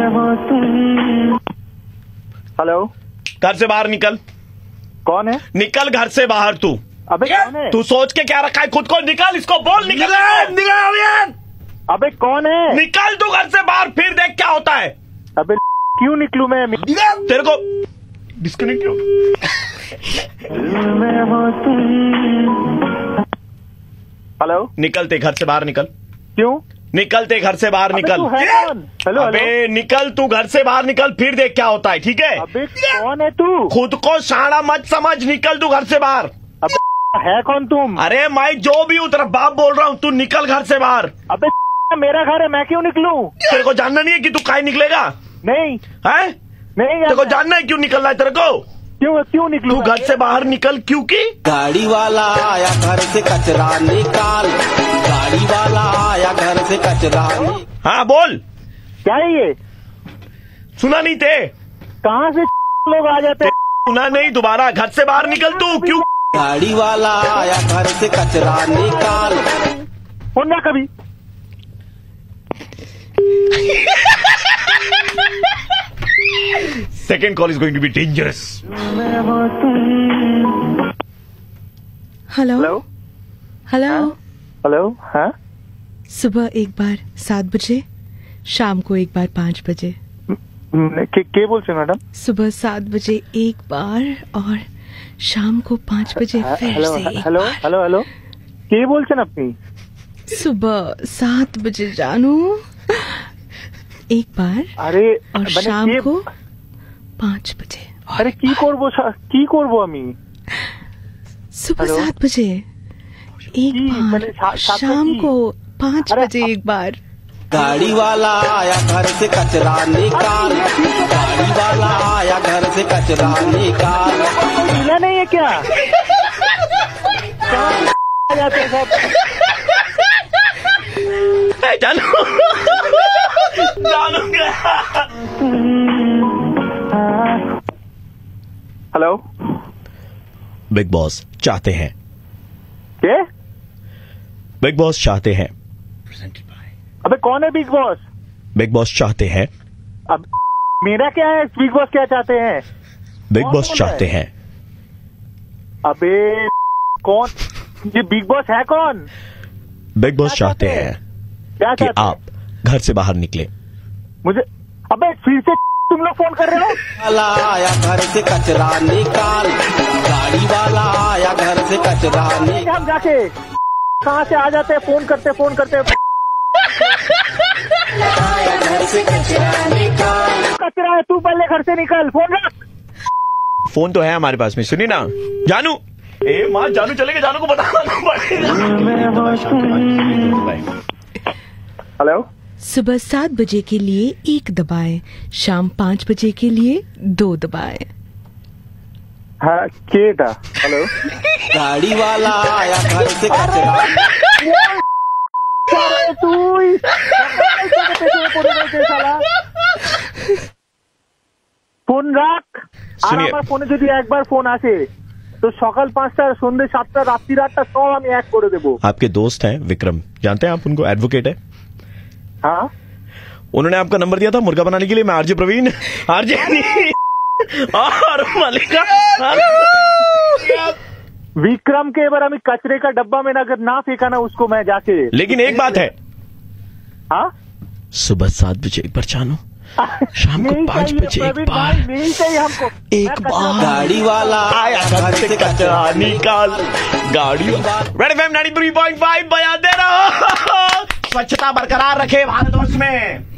Hello, घर से बाहर निकल। कौन है? निकल घर से बाहर तू। अबे कौन है? तू सोच के क्या रखा है खुद को? निकल, इसको बोल निकल। अबे कौन है? निकल तू घर से बाहर, फिर देख क्या होता है। अबे क्यों निकलूं मैं? तेरे को डिस्कनेक्ट क्यों? हेलो, निकलते घर से बाहर निकल। क्यों? निकलते घर से बाहर निकल। तू है कौन? हेलो, अबे निकल तू घर से बाहर निकल, फिर देख क्या होता है, ठीक है? अबे कौन है तू? खुद को शाना मत समझ, निकल तू घर से बाहर। अबे है कौन तुम? अरे मैं जो भी हूँ तेरा बाप बोल रहा हूँ, तू निकल घर से बाहर। अबे मेरा घर है, मैं क्यों निकलूं? तेरे को जानना नहीं है कि तू काहे निकलेगा? नहीं है? नहीं तेरे को जानना है क्यों निकलना है तेरे को? क्यों निकलूं? तू घर से बाहर निकल, क्योंकि गाड़ी वाला आया घर से कचरा निकाल। गाड़ी वाला आया घर से कचरा निकाल। हाँ बोल। क्या है ये? सुना नहीं थे? कहाँ से लोग आ जाते हैं? सुना नहीं? दोबारा घर से बाहर निकल तू। क्यों? गाड़ी वाला आया घर से कचरा निकाल। ना कभी। Second call is going to be dangerous. Hello hello hello. Hello. हाँ, सुबह एक बार 7 बजे, शाम को एक बार 5 बजे। के बोल रहे मैडम? सुबह 7 बजे एक बार और शाम को 5 बजे फिर हेलो से एक हेलो बार। हेलो हेलो, के बोल रहे अपनी? सुबह 7 बजे जानू एक बार, अरे और शाम को 5 बजे। अरे की करबो আমি? सुबह 7 बजे एक बार, शाम को 5 बजे एक बार। गाड़ी वाला आया घर से कचरा निकाल। गाड़ी वाला आया घर से कचरा निकाल। मिला नहीं है क्या? कहाँ जाते हैं सब? जानू जानू क्या? हेलो, बिग बॉस चाहते हैं। क्या? बिग बॉस चाहते हैं। अबे कौन है बिग बॉस? बिग बॉस चाहते हैं। अब मेरा क्या है? बिग बॉस क्या चाहते हैं? बिग कौन बॉस बोल चाहते रहा है? हैं। अबे कौन? ये बिग बॉस है कौन? बिग बॉस क्या चाहते चाहते हैं क्या कि चाहते हैं? आप घर से बाहर निकले। मुझे अबे फिर से तुम लोग फोन कर रहे हो? वाला आया घर से कचरा निकाल। गाड़ी वाला आया घर से कचरा निकाल। हम जाके कहाँ से आ जाते हैं? फोन करते घर से कचरा निकाल। कचरा है, तू पहले घर से निकल। फोन रख। फोन तो है हमारे पास में, सुनिए ना। जानू, ए माँ, जानू चलेगा, जानू को बताना पड़ेगा। हेलो, सुबह 7 बजे के लिए 1 दबाएं, शाम 5 बजे के लिए 2 दबाएं। हाँ के था? हेलो, गाड़ी वाला आया घर से कचरा। अरे तू ही ফোন রাখ। আর শুনিয়ে। আমার ফোনে যদি একবার ফোন আসে তো সকাল 5টা, সন্ধ্যে 7টা, রাত্রি 8টা সব আমি এক করে দেবো। आपके दोस्त हैं विक्रम, जानते हैं आप उनको? एडवोकेट है। हाँ, उन्होंने आपका नंबर दिया था मुर्गा बनाने के लिए। मैं आरजे प्रवीण, आरजे और मलिका। विक्रम के बार আমি कचरे का डब्बा में अगर ना फेंका ना उसको मैं जाके। लेकिन एक बात है, हाँ, सुबह 7 बजे एक बार जानू, शाम को 5 बजे एक बार। नहीं चाहिए हमको एक बार गाड़ी वाला आया घर से कचरा निकाल। गाड़ी रेड एफएम 93.5 बजा दे रहा। स्वच्छता बरकरार रखे भारतवर्ष में।